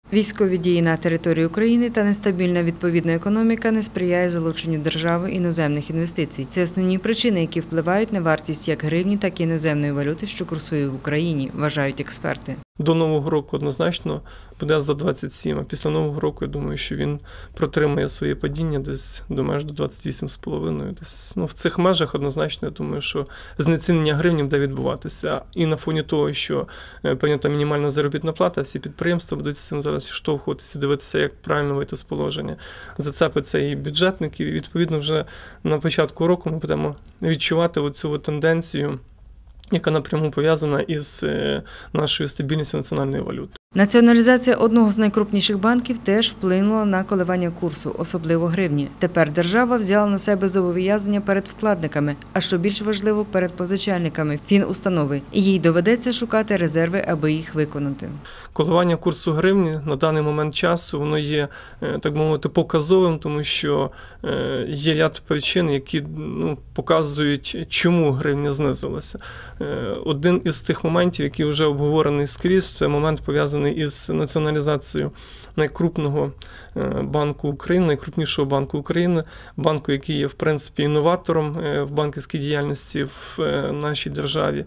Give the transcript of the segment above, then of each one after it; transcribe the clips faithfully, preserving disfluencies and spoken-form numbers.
Військові дії на території України та нестабільна відповідна економіка не сприяє залученню держави іноземних інвестицій. Це основні причини, які впливають на вартість як гривні, так і іноземної валюти, що курсує в Україні, вважають експерти. До Нового року однозначно буде за двадцять сім, а після Нового року, я думаю, що він протримає своє падіння десь до меж до двадцять вісім з половиною. Десь, ну, в цих межах однозначно, я думаю, що знецінення гривні буде відбуватися. І на фоні того, що прийнята мінімальна заробітна плата, всі підприємства будуть з цим зараз штовхуватися, дивитися, як правильно вийти з положення. Зацепиться і бюджетників, і відповідно вже на початку року ми будемо відчувати оцю тенденцію, яка напряму пов'язана із нашою стабільністю національної валюти. Націоналізація одного з найкрупніших банків теж вплинула на коливання курсу, особливо гривні. Тепер держава взяла на себе зобов'язання перед вкладниками, а що більш важливо, перед позичальниками фінустанови. І їй доведеться шукати резерви, аби їх виконати. Коливання курсу гривні на даний момент часу, воно є, так мовити, показовим, тому що є ряд причин, які ну, показують, чому гривня знизилася. Один із тих моментів, який вже обговорений скрізь, це момент пов'язаний із націоналізацією найкрупного банку України, найкрупнішого банку України, банку, який є, в принципі, інноватором в банківській діяльності в нашій державі,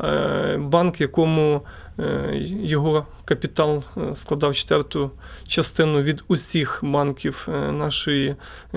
банк, якому його капітал складав четверту частину від усіх банків нашої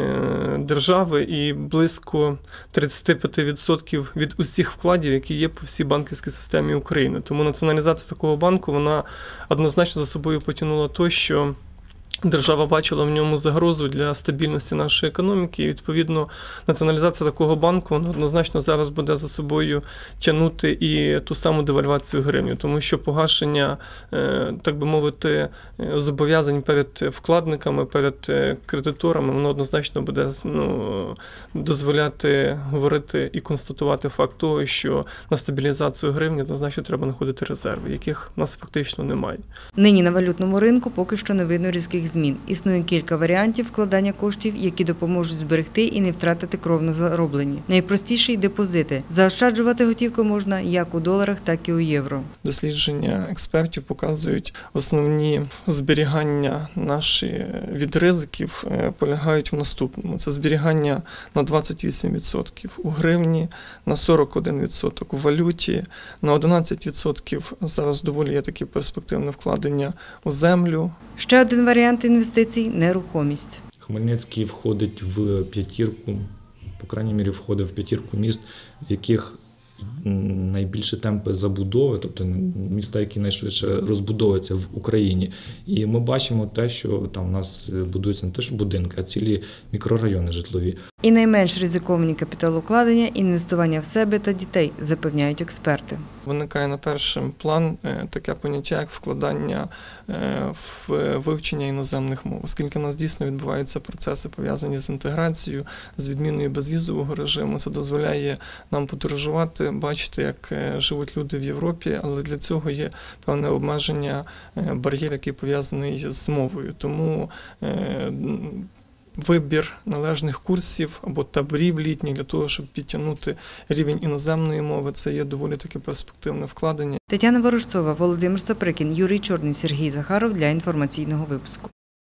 держави і близько тридцять п'ять відсотків від усіх вкладів, які є по всій банківській системі України. Тому націоналізація такого банку, вона однозначно за собою потягнула те, що держава бачила в ньому загрозу для стабільності нашої економіки, і, відповідно, націоналізація такого банку однозначно зараз буде за собою тягнути і ту саму девальвацію гривні, тому що погашення, так би мовити, зобов'язань перед вкладниками, перед кредиторами, воно однозначно буде ну, дозволяти говорити і констатувати факт того, що на стабілізацію гривні однозначно треба знаходити резерви, яких в нас фактично немає. Нині на валютному ринку поки що не видно різких змін. Існує кілька варіантів вкладання коштів, які допоможуть зберегти і не втратити кровно зароблені. Найпростіший – депозити. Заощаджувати готівку можна як у доларах, так і у євро. Дослідження експертів показують, основні зберігання наші від ризиків полягають в наступному. Це зберігання на двадцять вісім відсотків у гривні, на сорок один відсоток у валюті, на одинадцять відсотків зараз доволі є такі перспективне вкладення у землю. Ще один варіант інвестицій – нерухомість. Хмельницький входить в п'ятірку, по крайній мірі входить в п'ятірку міст, в яких найбільші темпи забудови, тобто міста, які найшвидше розбудовуються в Україні. І ми бачимо те, що там у нас будуються не те, що будинки, а цілі мікрорайони житлові. І найменш ризиковані капіталовкладення – інвестування в себе та дітей, запевняють експерти. Виникає на перший план таке поняття, як вкладання в вивчення іноземних мов, оскільки в нас дійсно відбуваються процеси, пов'язані з інтеграцією, з відміною безвізового режиму. Це дозволяє нам подорожувати, бачити, як живуть люди в Європі, але для цього є певне обмеження, бар'єр, який пов'язаний з мовою. Тому вибір належних курсів або таборів літніх для того, щоб підтягнути рівень іноземної мови, це є доволі таке перспективне вкладення. Тетяна Ворожцова, Володимир Саприкін, Юрій Чорний, Сергій Захаров для інформаційного випуску.